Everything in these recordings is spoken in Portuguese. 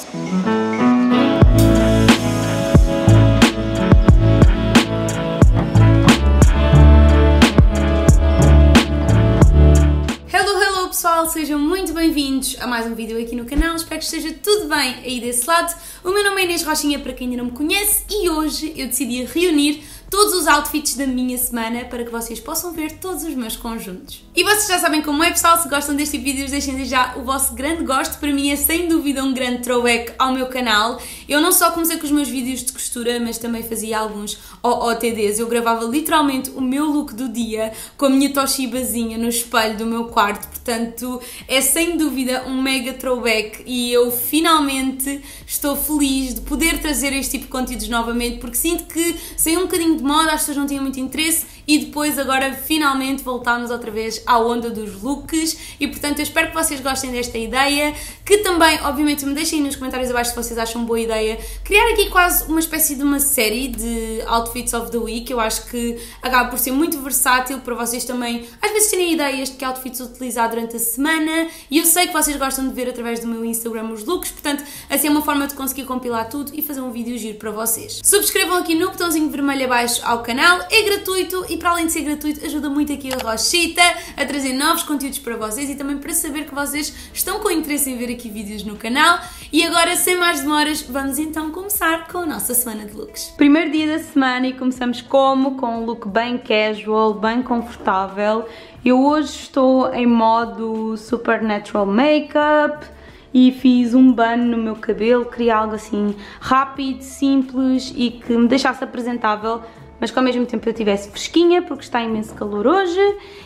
Pessoal, sejam muito bem-vindos a mais um vídeo aqui no canal, espero que esteja tudo bem aí desse lado. O meu nome é Inês Rochinha, para quem ainda não me conhece, e hoje eu decidi reunir todos os outfits da minha semana para que vocês possam ver todos os meus conjuntos. E vocês já sabem como é, pessoal, se gostam destes vídeos deixem já o vosso grande gosto, para mim é sem dúvida um grande throwback ao meu canal. Eu não só comecei com os meus vídeos de costura, mas também fazia alguns OOTDs, eu gravava literalmente o meu look do dia com a minha Toshibazinha no espelho do meu quarto, portanto é sem dúvida um mega throwback e eu finalmente estou feliz de poder trazer este tipo de conteúdos novamente, porque sinto que saiu um bocadinho de moda, as pessoas não tinham muito interesse e depois agora finalmente voltámos outra vez à onda dos looks e portanto eu espero que vocês gostem desta ideia, que também obviamente me deixem aí nos comentários abaixo se vocês acham boa ideia criar aqui quase uma espécie de uma série de outfits of the week. Eu acho que acaba por ser muito versátil para vocês também às vezes terem ideias de que outfits utilizar durante a semana, e eu sei que vocês gostam de ver através do meu Instagram os looks, portanto assim é uma forma de conseguir compilar tudo e fazer um vídeo giro para vocês. Subscrevam aqui no botãozinho vermelho abaixo ao canal, é gratuito e para além de ser gratuito ajuda muito aqui a Rochita a trazer novos conteúdos para vocês e também para saber que vocês estão com interesse em ver aqui vídeos no canal. E agora, sem mais demoras, vamos então começar com a nossa semana de looks. Primeiro dia da semana e começamos com um look bem casual, bem confortável. Eu hoje estou em modo Supernatural Makeup e fiz um bun no meu cabelo, queria algo assim rápido, simples e que me deixasse apresentável, mas que ao mesmo tempo eu estivesse fresquinha, porque está imenso calor hoje.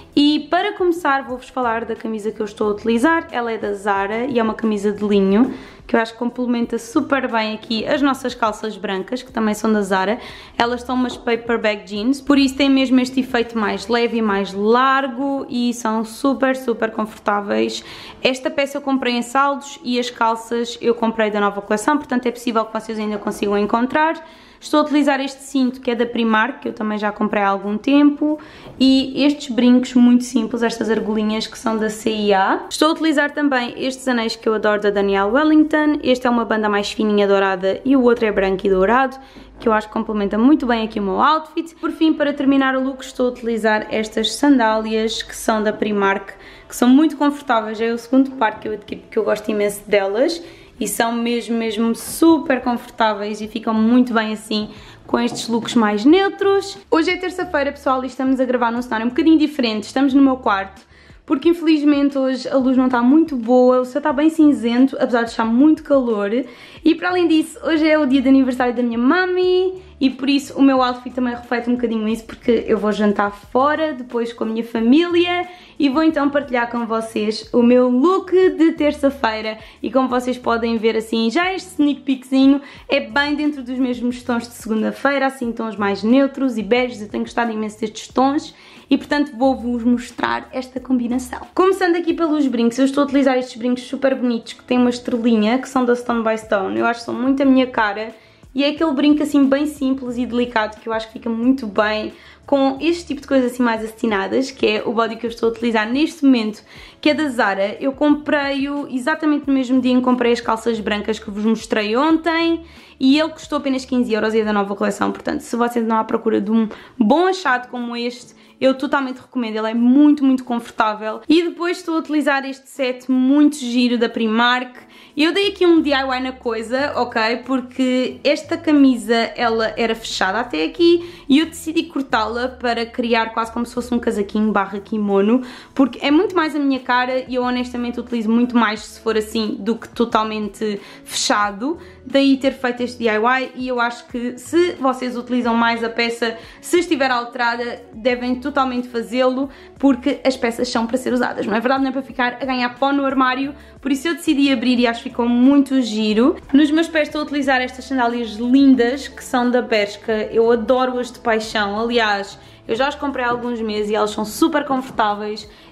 E para começar vou-vos falar da camisa que eu estou a utilizar. Ela é da Zara e é uma camisa de linho, que eu acho que complementa super bem aqui as nossas calças brancas, que também são da Zara. Elas são umas paper bag jeans, por isso tem mesmo este efeito mais leve e mais largo e são super confortáveis. Esta peça eu comprei em saldos e as calças eu comprei da nova coleção, portanto é possível que vocês ainda consigam encontrar. Estou a utilizar este cinto que é da Primark, que eu também já comprei há algum tempo, e estes brincos muito simples, estas argolinhas que são da CIA. Estou a utilizar também estes anéis que eu adoro da Danielle Wellington. Este é uma banda mais fininha dourada e o outro é branco e dourado, que eu acho que complementa muito bem aqui o meu outfit. Por fim, para terminar o look, estou a utilizar estas sandálias que são da Primark, que são muito confortáveis. É o segundo par que eu adquiri porque eu gosto imenso delas. E são mesmo super confortáveis e ficam muito bem assim com estes looks mais neutros. Hoje é terça-feira, pessoal, e estamos a gravar num cenário um bocadinho diferente. Estamos no meu quarto, porque infelizmente hoje a luz não está muito boa, o céu está bem cinzento, apesar de estar muito calor. E para além disso, hoje é o dia de aniversário da minha mami e por isso o meu outfit também reflete um bocadinho isso, porque eu vou jantar fora, depois com a minha família, e vou então partilhar com vocês o meu look de terça-feira. E como vocês podem ver assim, já este sneak peekzinho é bem dentro dos mesmos tons de segunda-feira, assim tons mais neutros e beges. Eu tenho gostado imenso destes tons e portanto vou-vos mostrar esta combinação. Começando aqui pelos brincos, eu estou a utilizar estes brincos super bonitos que têm uma estrelinha, que são da Stone by Stone. Eu acho que são muito a minha cara e é aquele brinco assim bem simples e delicado que eu acho que fica muito bem com este tipo de coisas assim mais acetinadas, que é o body que eu estou a utilizar neste momento, que é da Zara. Eu comprei-o exatamente no mesmo dia em que comprei as calças brancas que vos mostrei ontem e ele custou apenas 15€ e é da nova coleção, portanto se vocês não à procura de um bom achado como este, eu totalmente recomendo, ele é muito confortável. E depois estou a utilizar este set muito giro da Primark. Eu dei aqui um DIY na coisa, ok? Porque esta camisa, ela era fechada até aqui e eu decidi cortá-la para criar quase como se fosse um casaquinho barra kimono, porque é muito mais a minha cara e eu honestamente utilizo muito mais se for assim do que totalmente fechado. Daí ter feito este DIY e eu acho que se vocês utilizam mais a peça, se estiver alterada, devem totalmente fazê-lo, porque as peças são para ser usadas, não é verdade? Não é para ficar a ganhar pó no armário, por isso eu decidi abrir e acho que ficou muito giro. Nos meus pés estou a utilizar estas sandálias lindas que são da Bershka, eu adoro-as de paixão, aliás, eu já as comprei há alguns meses e elas são super confortáveis.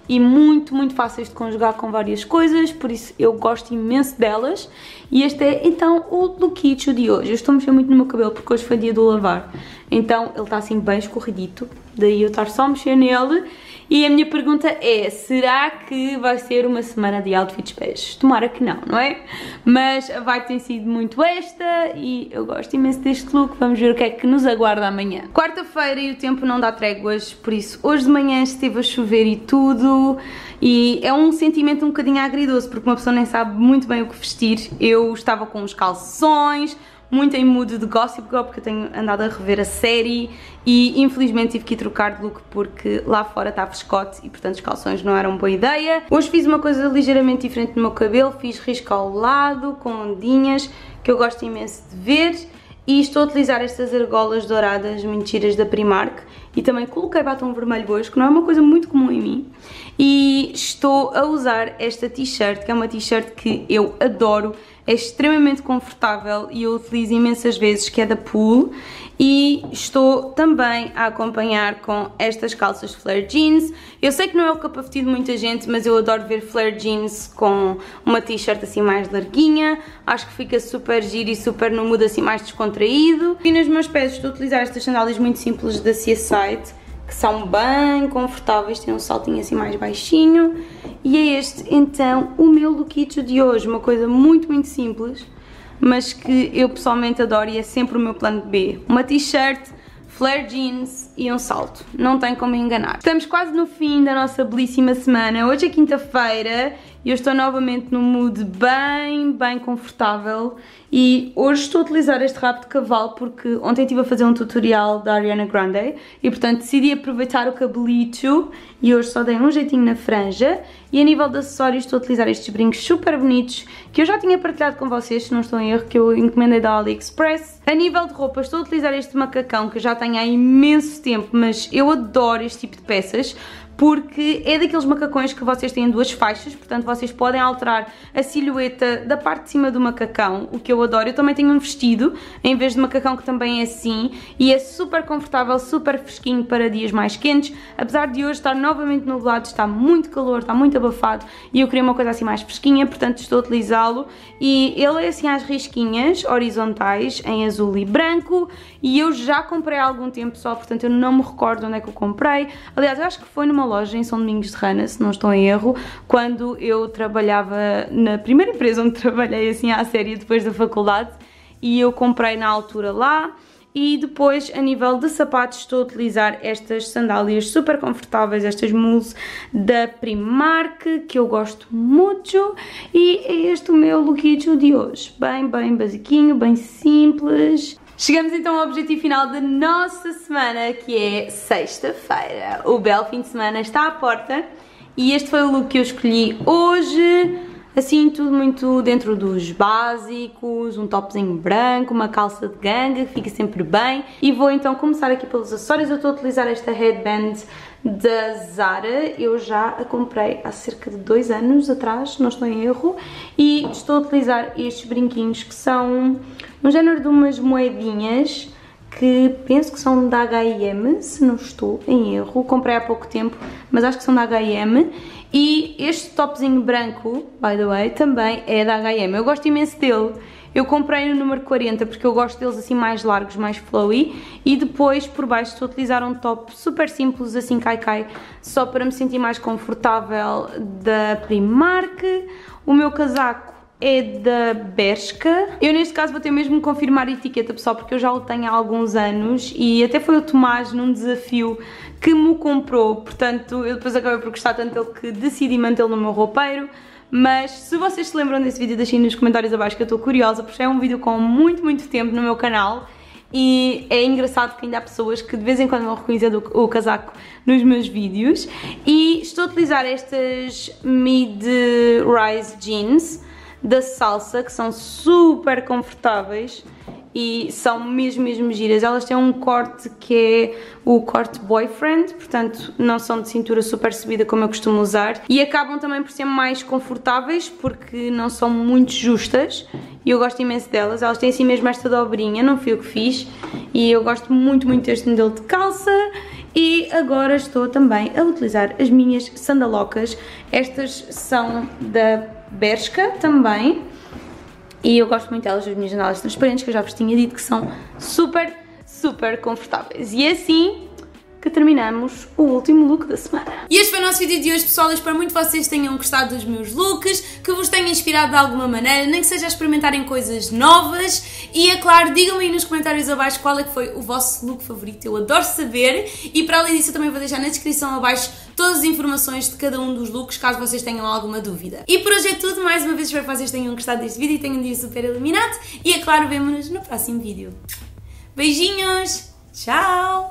e muito fáceis de conjugar com várias coisas, por isso eu gosto imenso delas. E este é então o lookito de hoje. Eu estou a mexer muito no meu cabelo porque hoje foi dia de o lavar, então ele está assim bem escorridito, daí eu estar só a mexer nele. E a minha pergunta é, será que vai ser uma semana de outfits beijos? Tomara que não, não é? Mas a vibe tem sido muito esta e eu gosto imenso deste look. Vamos ver o que é que nos aguarda amanhã. Quarta-feira e o tempo não dá tréguas, por isso hoje de manhã esteve a chover e tudo. E é um sentimento um bocadinho agridoce, porque uma pessoa nem sabe muito bem o que vestir. Eu estava com uns calções, muito em mood de Gossip Girl, porque eu tenho andado a rever a série e infelizmente tive que ir trocar de look porque lá fora estava escote e portanto os calções não eram boa ideia. Hoje fiz uma coisa ligeiramente diferente no meu cabelo, fiz risco ao lado com ondinhas, que eu gosto imenso de ver, e estou a utilizar estas argolas douradas muito giras da Primark e também coloquei batom vermelho hoje, que não é uma coisa muito comum em mim. E estou a usar esta t-shirt, que é uma t-shirt que eu adoro, é extremamente confortável e eu utilizo imensas vezes, que é da Pool. E estou também a acompanhar com estas calças flare jeans. Eu sei que não é o cup of tea de muita gente, mas eu adoro ver flare jeans com uma t-shirt assim mais larguinha. Acho que fica super giro e super no mood assim mais descontraído. E nos meus pés estou a utilizar estas sandálias muito simples da Seaside, que são bem confortáveis, tem um saltinho assim mais baixinho. E é este então o meu lookito de hoje, uma coisa muito simples, mas que eu pessoalmente adoro e é sempre o meu plano B. Uma t-shirt, flare jeans e um salto, não tem como me enganar. Estamos quase no fim da nossa belíssima semana. Hoje é quinta-feira e eu estou novamente num mood bem confortável. E hoje estou a utilizar este rabo de cavalo porque ontem estive a fazer um tutorial da Ariana Grande e portanto decidi aproveitar o cabelito e hoje só dei um jeitinho na franja. E a nível de acessórios estou a utilizar estes brincos super bonitos que eu já tinha partilhado com vocês, se não estou em erro, que eu encomendei da AliExpress. A nível de roupa estou a utilizar este macacão que eu já tenho há imenso tempo, mas eu adoro este tipo de peças porque é daqueles macacões que vocês têm duas faixas, portanto vocês podem alterar a silhueta da parte de cima do macacão, o que eu adoro. Eu também tenho um vestido em vez de macacão que também é assim e é super confortável, super fresquinho para dias mais quentes, apesar de hoje estar novamente nublado, está muito calor, está muito abafado e eu queria uma coisa assim mais fresquinha, portanto estou a utilizá-lo. E ele é assim às risquinhas horizontais em azul e branco e eu já comprei há algum tempo só, portanto eu não me recordo onde é que eu comprei. Aliás, eu acho que foi numa loja em São Domingos de Rana, se não estou em erro, quando eu trabalhava na primeira empresa onde trabalhei assim à série depois da faculdade, e eu comprei na altura lá. E depois, a nível de sapatos, estou a utilizar estas sandálias super confortáveis, estas mules da Primark, que eu gosto muito. E é este o meu lookito de hoje, bem basiquinho, bem simples. Chegamos então ao objetivo final da nossa semana, que é sexta-feira. O belo fim de semana está à porta e este foi o look que eu escolhi hoje. Assim, tudo muito dentro dos básicos, um topzinho branco, uma calça de ganga, que fica sempre bem. E vou então começar aqui pelos acessórios. Eu estou a utilizar esta headband da Zara, eu já a comprei há cerca de 2 anos atrás, não estou em erro. E estou a utilizar estes brinquinhos que são um género de umas moedinhas que penso que são da H&M, se não estou em erro. Comprei há pouco tempo, mas acho que são da H&M. E este topzinho branco, by the way, também é da H&M. Eu gosto imenso dele. Eu comprei no número 40 porque eu gosto deles assim mais largos, mais flowy. E depois por baixo estou a utilizar um top super simples, assim cai-cai, só para me sentir mais confortável, da Primark. O meu casaco é da Bershka. Eu neste caso vou ter mesmo que confirmar a etiqueta, pessoal, porque eu já o tenho há alguns anos e até foi o Tomás num desafio que me o comprou, portanto eu depois acabei por gostar tanto dele que decidi mantê-lo no meu roupeiro. Mas se vocês se lembram desse vídeo, deixem nos comentários abaixo que eu estou curiosa, porque é um vídeo com muito tempo no meu canal. E é engraçado que ainda há pessoas que de vez em quando vão reconhecer o casaco nos meus vídeos. E estou a utilizar estas mid-rise jeans da Salsa, que são super confortáveis e são mesmo giras. Elas têm um corte que é o corte boyfriend, portanto não são de cintura super subida como eu costumo usar, e acabam também por ser mais confortáveis porque não são muito justas e eu gosto imenso delas. Elas têm assim mesmo esta dobrinha, não fui eu que fiz, e eu gosto muito deste modelo de calça. E agora estou também a utilizar as minhas sandalocas. Estas são da Bershka também. E eu gosto muito delas, as minhas sandálias transparentes, que eu já vos tinha dito que são super, super confortáveis. E é assim que terminamos o último look da semana. E este foi o nosso vídeo de hoje, pessoal. Eu espero muito que vocês tenham gostado dos meus looks, que vos tenha inspirado de alguma maneira, nem que seja a experimentarem coisas novas. E é claro, digam-me aí nos comentários abaixo qual é que foi o vosso look favorito, eu adoro saber. E para além disso eu também vou deixar na descrição abaixo todas as informações de cada um dos looks, caso vocês tenham alguma dúvida. E por hoje é tudo, mais uma vez espero que vocês tenham gostado deste vídeo e tenham um dia super iluminado. E é claro, vemo-nos no próximo vídeo. Beijinhos! Tchau!